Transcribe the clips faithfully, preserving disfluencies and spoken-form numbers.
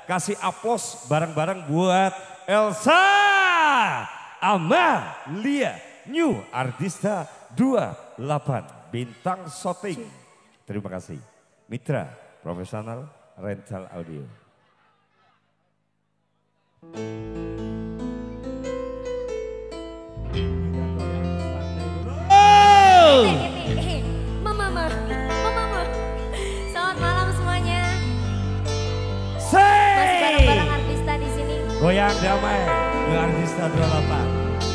kasih aplaus bareng-bareng buat Elsa Amalia New Artista dua puluh delapan Bintang Shooting. Terima kasih. Mitra Profesional Rental Audio. Oh! Mama, mama, mama, selamat malam semuanya. Say! Masih bareng-bareng Artista di sini. Goyang damai dengan Artista dua puluh delapan.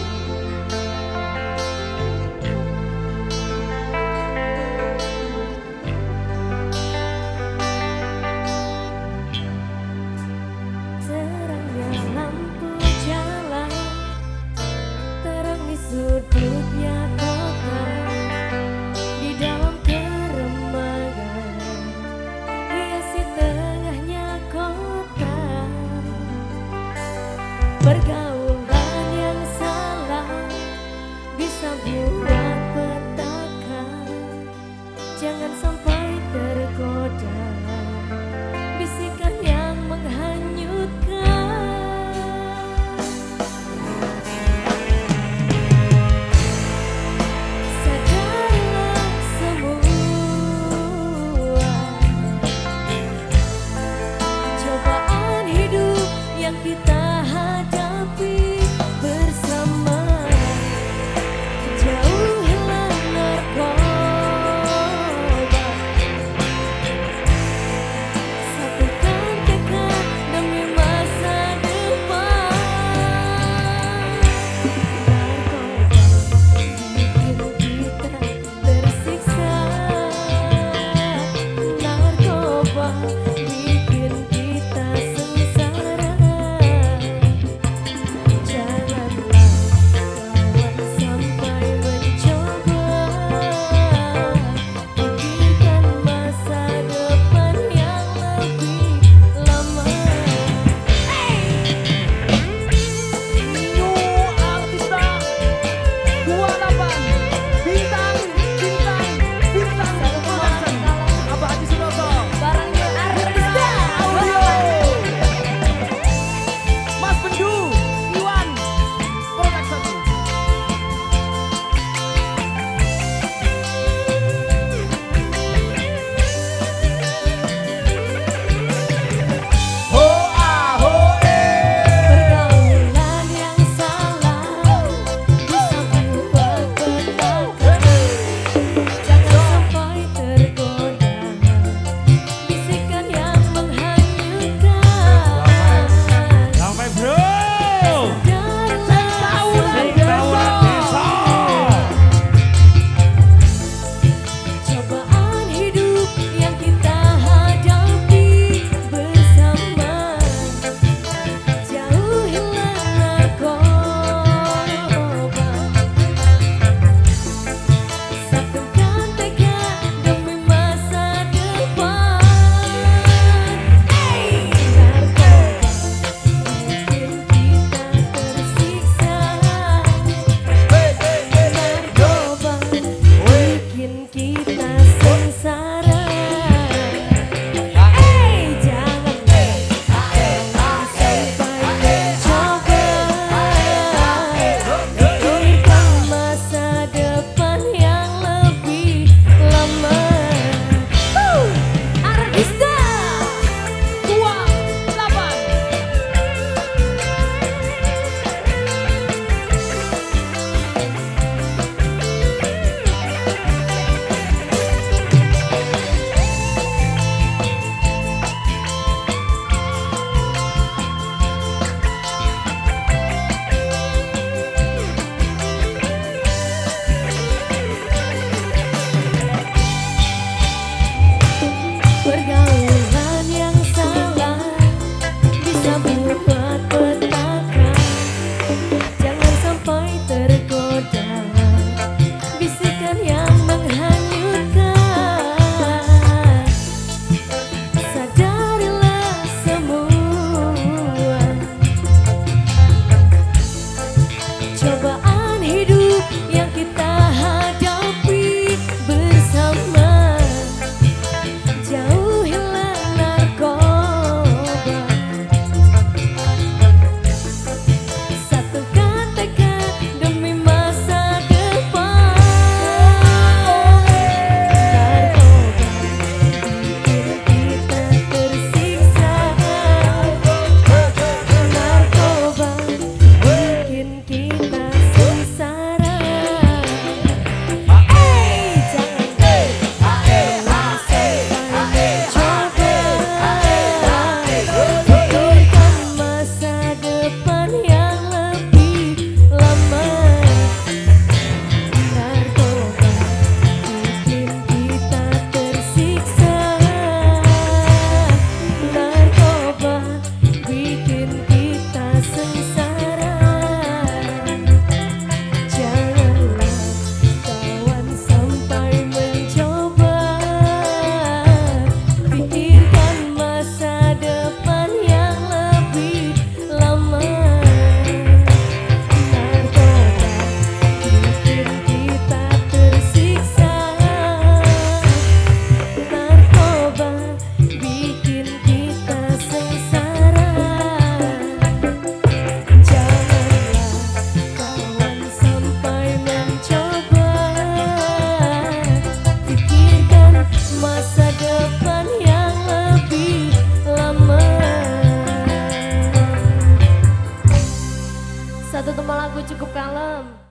Terangnya lampu jalan, terangi sudutnya kota. Di dalam keremagan, hiasi tengahnya kota. Pergaulan yang salah bisa buat petaka. Jangan sampai tergoda bisikan yang menghanyutkan. Sadarlah semua cobaan hidup yang kita hadapi bersama. Jauhilah narkoba, satukan tekad demi masa depan. Narkoba bikin kita tersiksa. Narkoba bikin kita sengsara. cukup kalem.